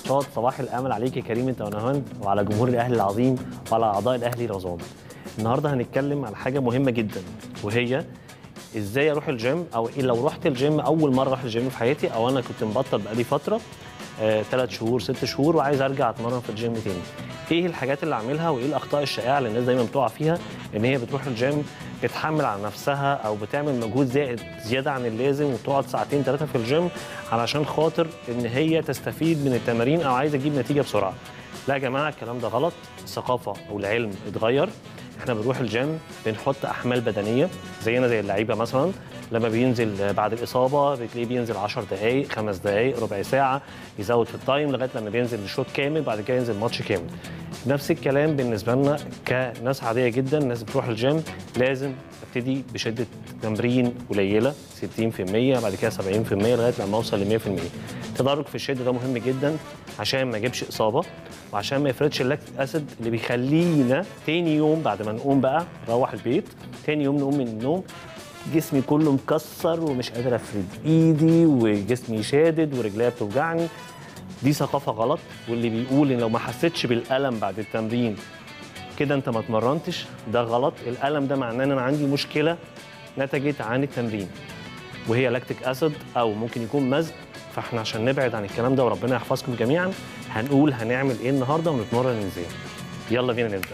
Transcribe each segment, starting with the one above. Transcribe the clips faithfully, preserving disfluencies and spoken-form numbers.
الماتشات. صباح الامل عليك يا كريم انت ونهان وعلى جمهور الاهلي العظيم وعلى اعضاء الاهلي العظام. النهارده هنتكلم عن حاجه مهمه جدا، وهي ازاي اروح الجيم، او إيه لو رحت الجيم اول مره اروح الجيم في حياتي، او انا كنت مبطل بقالي فتره ثلاث آه، شهور ست شهور وعايز ارجع اتمرن في الجيم تاني. ايه الحاجات اللي اعملها وايه الاخطاء الشائعه اللي الناس دايما بتقع فيها؟ ان هي بتروح الجيم بتحمل على نفسها او بتعمل مجهود زائد زياده عن اللازم وتقعد ساعتين ثلاثه في الجيم علشان خاطر ان هي تستفيد من التمارين او عايزه تجيب نتيجه بسرعه. لا يا جماعه، الكلام ده غلط. الثقافه او العلم اتغير. احنا بنروح الجيم بنحط احمال بدنيه زينا زي اللعيبه مثلا، لما بينزل بعد الاصابه بتلاقيه بينزل عشر دقائق خمس دقائق ربع ساعه، يزود في التايم لغايه لما بينزل الشوط كامل، بعد كده ينزل ماتش كامل. نفس الكلام بالنسبه لنا كناس عاديه جدا، ناس بتروح الجيم لازم ابتدي بشده تمرين قليله ستين في المية، بعد كده سبعين في المية لغايه لما اوصل ل مية في المية. التدرج في الشده ده مهم جدا عشان ما اجيبش اصابه، وعشان ما يفرطش اللاكتيك اسيد اللي بيخلينا تاني يوم بعد ما نقوم بقى نروح البيت، تاني يوم نقوم من النوم جسمي كله مكسر ومش قادر افرد ايدي وجسمي شادد ورجليا بتوجعني. دي ثقافه غلط، واللي بيقول ان لو ما حسيتش بالالم بعد التمرين كده انت ما اتمرنتش، ده غلط. الالم ده معناه ان انا عندي مشكله نتجت عن التمرين، وهي لاكتيك اسيد او ممكن يكون مزق. فاحنا عشان نبعد عن الكلام ده وربنا يحفظكم جميعا هنقول هنعمل ايه النهارده ونتمرن ازاي. يلا بينا نبدا.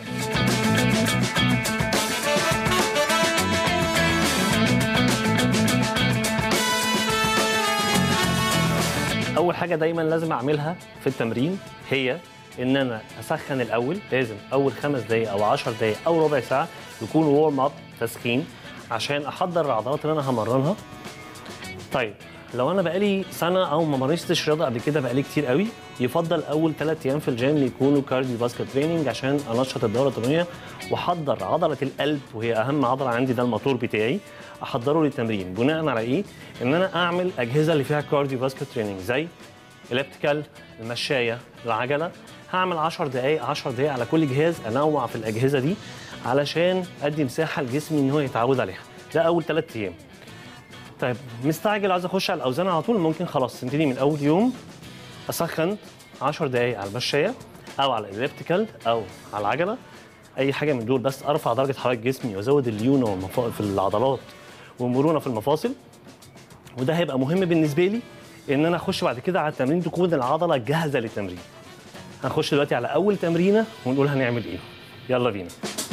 اول حاجه دايما لازم اعملها في التمرين هي ان انا اسخن الاول. لازم اول خمس دقائق او عشر دقائق او ربع ساعه يكون وورم اب، تسخين، عشان احضر العضلات اللي انا همرنها. طيب لو انا بقالي سنه او ما مارستش رياضه قبل كده بقالي كتير قوي، يفضل اول ثلاث ايام في الجيم يكونوا كارديو فاسكولار تريننج عشان انشط الدوره الدمويه واحضر عضله القلب، وهي اهم عضله عندي، ده الموتور بتاعي، احضره للتمرين. بناء على ايه؟ ان انا اعمل اجهزه اللي فيها كارديو فاسكولار تريننج زي الابتيكال، المشايه، العجله. هعمل عشر دقائق عشر دقائق على كل جهاز، انوع في الاجهزه دي علشان ادي مساحه لجسمي ان هو يتعود عليها. ده اول ثلاث ايام. طيب مستعجل عايز اخش على الاوزان على طول، ممكن خلاص نبتدي من اول يوم اسخن عشر دقائق على المشايه او على الاليبتيكال او على العجله، اي حاجه من دول، بس ارفع درجه حراره جسمي وازود الليونه والمفا... في العضلات والمرونه في المفاصل. وده هيبقى مهم بالنسبه لي ان انا اخش بعد كده على التمرين تكون العضله جاهزه للتمرين. هنخش دلوقتي على اول تمرينه ونقول هنعمل ايه. يلا بينا.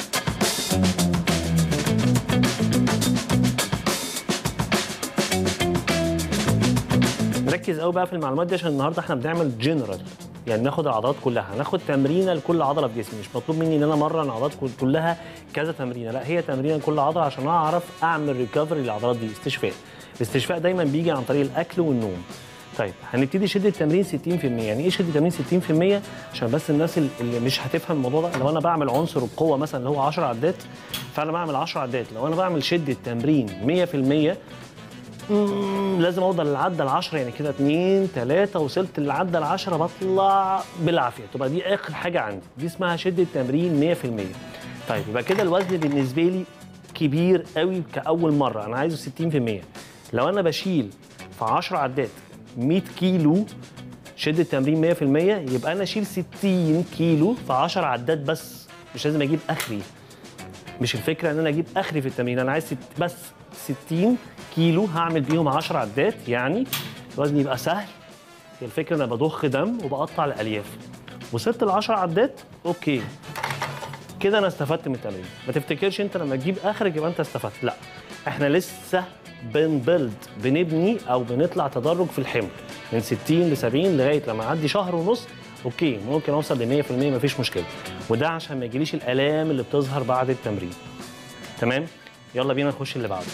ركز قوي بقى في المعلومات دي عشان النهارده احنا بنعمل جنرال، يعني ناخد العضلات كلها، هناخد تمرينه لكل عضله في جسمي. مش مطلوب مني ان انا امرن العضلات كلها كذا تمرينه، لا، هي تمرينه لكل عضله عشان اعرف اعمل ريكفري للعضلات دي، استشفاء. الاستشفاء دايما بيجي عن طريق الاكل والنوم. طيب هنبتدي شده التمرين ستين في المية. يعني ايه شده التمرين ستين في المية؟ عشان بس الناس اللي مش هتفهم الموضوع ده، لو انا بعمل عنصر القوه مثلا اللي هو عشر عدات، فانا بعمل عشر عدات. لو انا بعمل شده تمرين مية في المية لازم اوصل للعده العشرة، يعني كده اتنين تلاتة وصلت للعده العشرة بطلع بالعافيه، تبقى دي اخر حاجه عندي، دي اسمها شده تمرين مية في المية. طيب يبقى كده الوزن بالنسبه لي كبير قوي كاول مره، انا عايزه ستين في المية. لو انا بشيل في عشر عدات مية كيلو شده تمرين مية في المية، يبقى انا اشيل ستين كيلو في عشر عدات بس، مش لازم اجيب اخري. مش الفكره ان انا اجيب اخري في التمرين، انا عايز ست بس ستين كيلو هعمل بيهم عشر عدات، يعني الوزن يبقى سهل. هي الفكره ان انا بضخ دم وبقطع الالياف. وصلت ل عشر عدات، اوكي كده انا استفدت من التمرين. ما تفتكرش انت لما تجيب اخرك يبقى انت استفدت، لا، احنا لسه بنبلد، بنبني او بنطلع تدرج في الحمل من ستين ل سبعين لغايه لما اعدي شهر ونص، اوكي ممكن اوصل ل مية في المية مفيش مشكله. وده عشان ما يجيليش الالام اللي بتظهر بعد التمرين. تمام؟ يلا بينا نخش اللي بعده.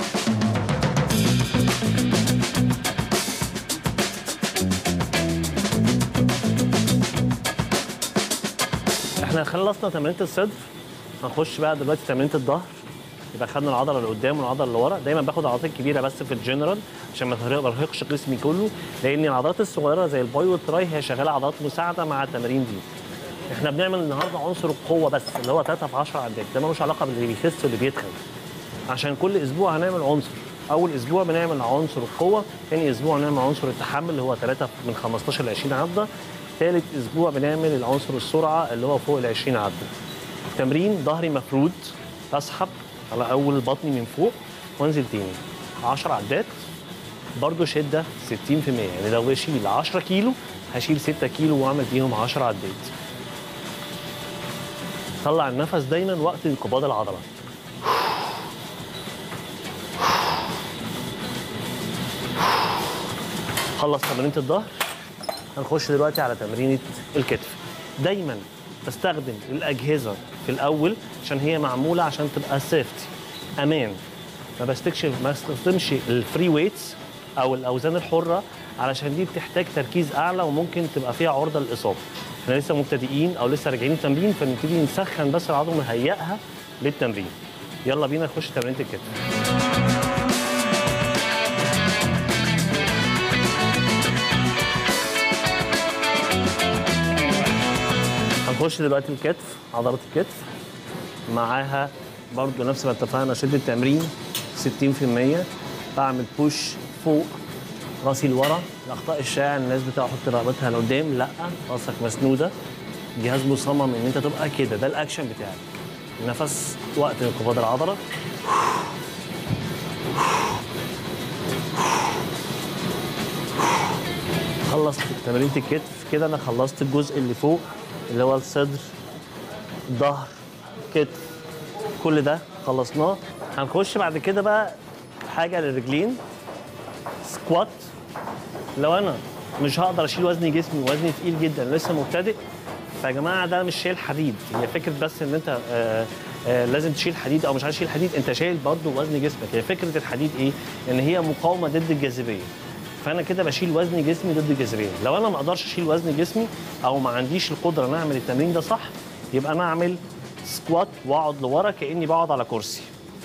احنا خلصنا تمرينة الصدر، هنخش بقى دلوقتي تمرينة الظهر. يبقى خدنا العضله اللي قدام والعضله اللي ورا. دايما باخد العضلات الكبيره بس في الجنرال عشان ما ارهقش جسمي كله، لان العضلات الصغيره زي الباي والتراي هي شغاله عضلات مساعده مع التمارين دي. احنا بنعمل النهارده عنصر القوه بس اللي هو ثلاثة في عشرة عدات، ده ملوش علاقه باللي بيخس واللي بيتخن. عشان كل اسبوع هنعمل عنصر. اول اسبوع بنعمل عنصر القوه، ثاني اسبوع نعمل عنصر التحمل اللي هو ثلاثة من خمستاشر ل عشرين عده، ثالث اسبوع بنعمل العنصر السرعه اللي هو فوق ال عشرين عده. تمرين ظهري مفرود، اسحب على اول بطني من فوق وانزل تاني عشر عدات، برضو شده ستين في المية. يعني لو بشيل عشرة كيلو هشيل ستة كيلو واعمل بيهم عشر عدات. طلع النفس دايما وقت انقباض العضله. خلص تمرينة الظهر، هنخش دلوقتي على تمرينة الكتف. دايما بستخدم الأجهزة في الأول عشان هي معمولة عشان تبقى سيفتي، أمان. ما بستكشف ما بستخدمش الفري ويتس أو الأوزان الحرة علشان دي بتحتاج تركيز أعلى وممكن تبقى فيها عرضة للإصابة. احنا لسه مبتدئين أو لسه راجعين التمرين، فنبتدي نسخن بس العضلة ونهيئها للتمرين. يلا بينا نخش تمرينة الكتف. هنخش دلوقتي الكتف، عضلات الكتف معاها برضو نفس ما اتفقنا شد التمرين ستين في المية. بعمل بوش فوق راسي لورا. الاخطاء الشائعه الناس بتحط رقبتها لقدام، لا، راسك مسنوده، الجهاز مصمم ان انت تبقى كده، ده الاكشن بتاعك. النفس وقت انقباض العضله. خلصت تمرينة الكتف كده، انا خلصت الجزء اللي فوق اللي هو الصدر، ظهر، كتف، كل ده خلصناه. هنخش بعد كده بقى حاجه للرجلين، سكوات. لو انا مش هقدر اشيل وزن جسمي وزني تقيل جدا لسه مبتدئ، فيا جماعه ده مش شيل حديد، هي فكره بس ان انت آآ آآ لازم تشيل حديد او مش عايز تشيل حديد، انت شايل برضه وزن جسمك. هي فكره الحديد ايه؟ ان هي مقاومه ضد الجاذبيه. فانا كده بشيل وزن جسمي ضد الجاذبيه. لو انا ما اقدرش اشيل وزن جسمي او ما عنديش القدره ان اعمل التمرين ده صح، يبقى انا اعمل سكوات واقعد لورا كاني بقعد على كرسي.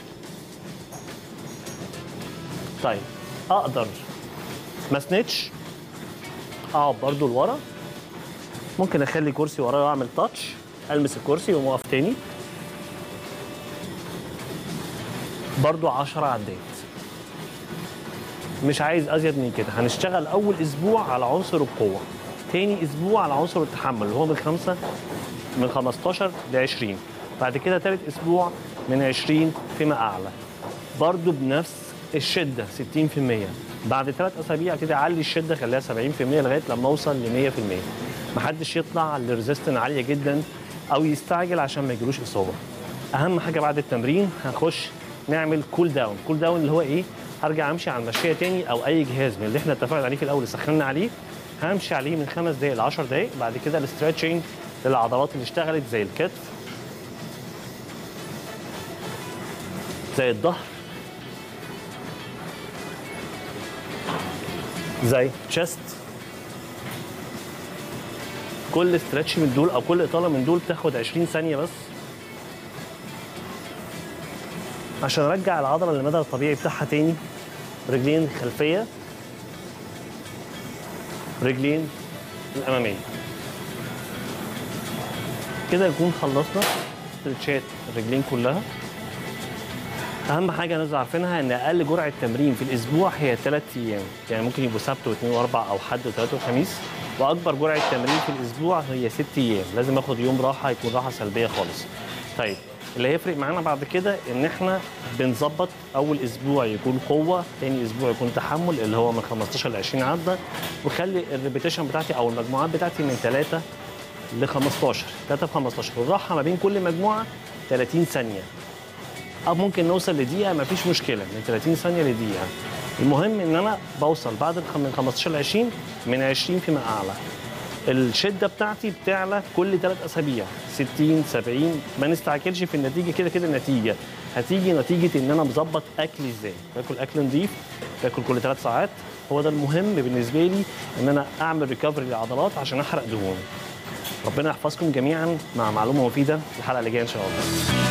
طيب اقدر ما اسندش، اقعد برضو لورا، ممكن اخلي كرسي ورايا واعمل تاتش، المس الكرسي واقوم واقف تاني. برضو عشر عدات، مش عايز ازيد من كده. هنشتغل اول اسبوع على عنصر القوه، تاني اسبوع على عنصر التحمل اللي هو من خمسة من خمستاشر ل عشرين، بعد كده تالت اسبوع من عشرين فيما اعلى، برضو بنفس الشده ستين في المية. بعد ثلاث اسابيع ابتدي اعلي الشده خليها سبعين في المية لغايه لما اوصل ل مية في المية. محدش يطلع لريزيستنس عاليه جدا او يستعجل عشان ما يجيلوش اصابه. اهم حاجه بعد التمرين هنخش نعمل كول داون. كول داون اللي هو ايه؟ هرجع امشي على المشايه تاني او اي جهاز من اللي احنا اتفقنا عليه في الاول سخنا عليه، همشي عليه من خمس دقائق ل عشر دقائق. بعد كده الاسترتشنج للعضلات اللي اشتغلت زي الكتف، زي الظهر، زي تشست. كل استرتش من دول او كل اطاله من دول بتاخد عشرين ثانيه بس عشان ارجع العضله للمدى الطبيعي بتاعها تاني. رجلين خلفيه، رجلين الاماميه. كده نكون خلصنا استرتشات الرجلين كلها. اهم حاجه الناس عارفينها ان اقل جرعه تمرين في الاسبوع هي ثلاث ايام، يعني ممكن يبقوا سبت واثنين واربع او حد وثلاث وخميس. واكبر جرعه تمرين في الاسبوع هي ست ايام، لازم اخد يوم راحه يكون راحه سلبيه خالص. طيب اللي هيفرق معانا بعد كده ان احنا بنظبط اول اسبوع يكون قوه، ثاني اسبوع يكون تحمل اللي هو من خمستاشر ل عشرين عده، وخلي الريبيتيشن بتاعتي او المجموعات بتاعتي من ثلاثة ل خمستاشر، ثلاثة ل خمستاشر، والراحه ما بين كل مجموعه ثلاثين ثانيه. او ممكن نوصل لدقيقه، مفيش مشكله، من ثلاثين ثانيه لدقيقه. المهم ان انا بوصل بعد من خمستاشر ل عشرين، من عشرين فيما اعلى. الشده بتاعتي بتعلى كل ثلاث اسابيع ستين سبعين. ما نستعجلش في النتيجه، كده كده النتيجه هتيجي نتيجه ان انا مظبط اكلي ازاي، باكل اكل نظيف، باكل كل ثلاث ساعات. هو ده المهم بالنسبه لي، ان انا اعمل ريكفري للعضلات عشان احرق دهون. ربنا يحفظكم جميعا مع معلومه مفيده في الحلقه اللي جايه ان شاء الله.